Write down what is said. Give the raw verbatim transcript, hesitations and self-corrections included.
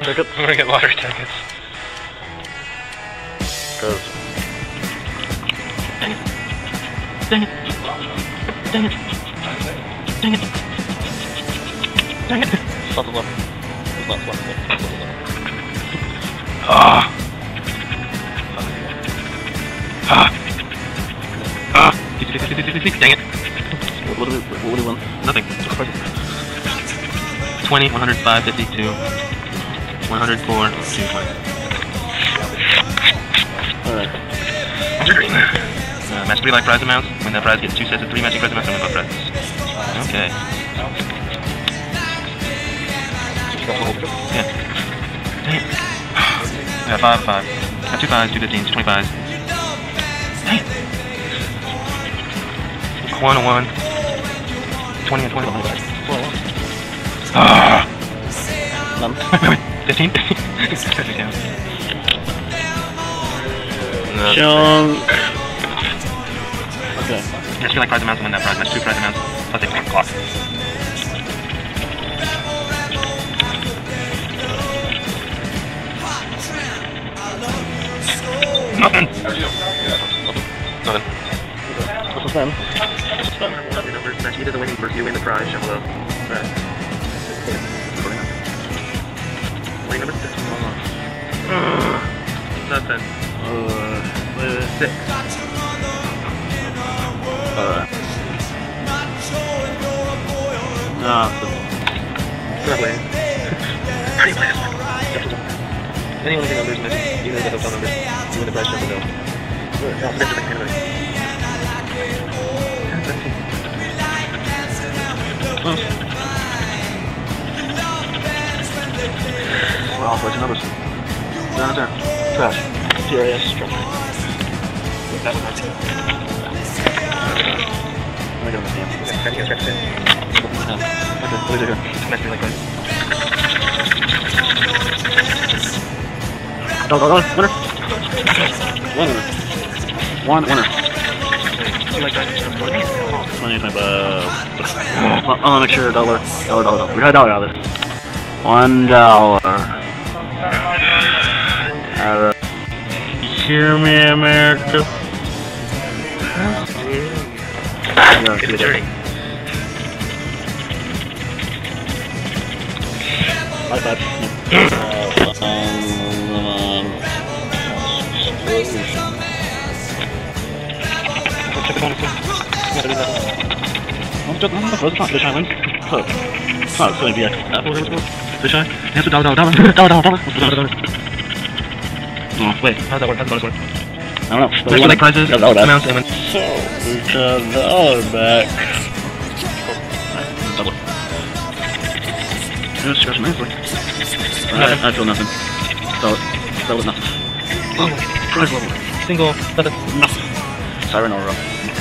tickets? I'm gonna get lottery tickets. Cause... Dang it. Dang it. Dang it. Dang it. Dang it. Stop the left. It's not left. Ah. Ah. Ah. Dang it. What do we, what do we win? Nothing. twenty, one hundred five, fifty-two, one hundred four, two twenty. Alright. Enter green. Uh, match three live prize amounts. Win that prize, get two sets of three matching prize amounts and win both prizes. Okay. Yeah. Dang it. I got five, five. I got two fives, two fifteens, two twenty-fives. Dang it. One, one. twenty and twenty. Ah. None. fifteen? Sean. Okay. Match two like prize amounts and win that prize. Match two prize amounts plus a clock. Nothing. Nothing. What's the spin? Match either the winning first, you win the prize. Shuffle the prize. Winning number six. Nothing. Uh, Six. Alright. Nah. Not winning. How do you play this one? Any one of your numbers, match either of the hotel numbers, you win the prize. Shuffle the bill. No, spin to make anybody. Wow, where's the numbers? Down there. Trash. T R A S. Trash. That was my team. Let me get on the stand. Okay, I think it's right there. Okay, what is it here? Match me like that. Go, go, go. Winner. One winner. One winner. You like that? twenty, twenty-five. I want to make sure a dollar. Dollar, dollar, dollar. We got a dollar out of this. One dollar. Out of. Hear me, America. Yeah, It's a journey. My bad. Uh, um, Check the bonus too. Gotta do that. I'm just, I'm the first time fish eye wins. Oh, oh, it's gonna be a apple or whatever. Fish eye? Yes, dollar, dollar, dollar, dollar, dollar, dollar, dollar, dollar. Oh, wait, how's that work? How's the bonus work? I don't know. Match two like prizes, got a dollar back. amounts, and win. So, we got a dollar back. Double. Yeah, scratch my hands. I, I feel nothing. Spell it. Spell it nothing. Oh, prize level. Single, nothing. Nothing. Siren Aura.